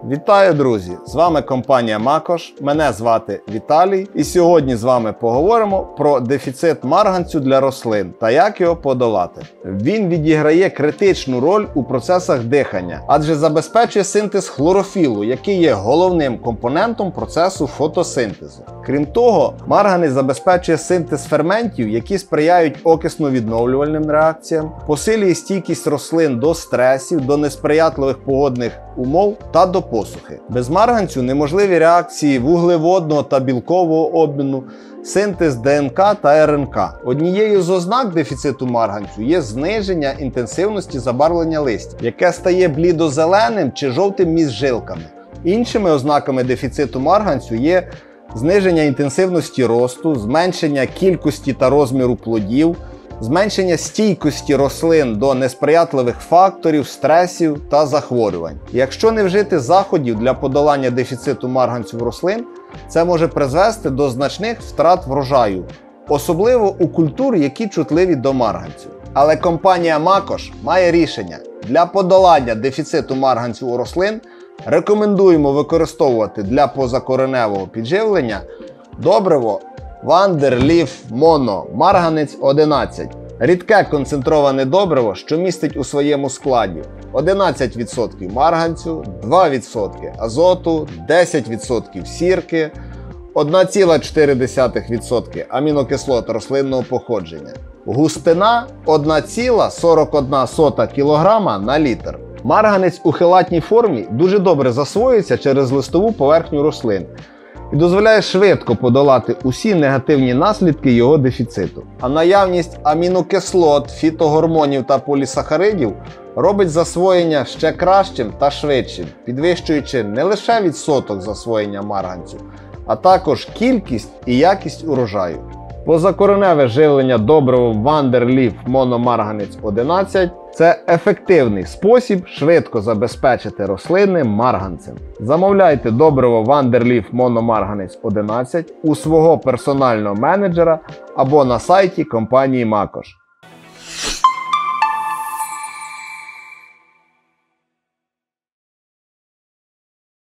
Вітаю, друзі! З вами компанія Макош, мене звати Віталій, і сьогодні з вами поговоримо про дефіцит марганцю для рослин та як його подолати. Він відіграє критичну роль у процесах дихання, адже забезпечує синтез хлорофілу, який є головним компонентом процесу фотосинтезу. Крім того, марганець забезпечує синтез ферментів, які сприяють окисно-відновлювальним реакціям, посилює стійкість рослин до стресів, до несприятливих погодних умов та до посухи. Без марганцю неможливі реакції вуглеводного та білкового обміну, синтез ДНК та РНК. Однією з ознак дефіциту марганцю є зниження інтенсивності забарвлення листя, яке стає блідозеленим чи жовтим між жилками. Іншими ознаками дефіциту марганцю є зниження інтенсивності росту, зменшення кількості та розміру плодів, зменшення стійкості рослин до несприятливих факторів, стресів та захворювань. Якщо не вжити заходів для подолання дефіциту марганцю в рослин, це може призвести до значних втрат врожаю, особливо у культур, які чутливі до марганцю. Але компанія Макош має рішення. Для подолання дефіциту марганцю у рослин рекомендуємо використовувати для позакореневого підживлення добриво Wonderleaf Mono марганець 11. Рідке концентроване добриво, що містить у своєму складі 11% марганцю, 2% азоту, 10% сірки, 1,4% амінокислот рослинного походження. Густина 1,41 кг на літр. Марганець у хелатній формі дуже добре засвоюється через листову поверхню рослин і дозволяє швидко подолати усі негативні наслідки його дефіциту. А наявність амінокислот, фітогормонів та полісахаридів робить засвоєння ще кращим та швидшим, підвищуючи не лише відсоток засвоєння марганцю, а також кількість і якість урожаю. Позакореневе живлення добривом Wonderleaf Mono марганець 11 – це ефективний спосіб швидко забезпечити рослини марганцем. Замовляйте добриво Wonderleaf Mono марганець 11 у свого персонального менеджера або на сайті компанії Макош.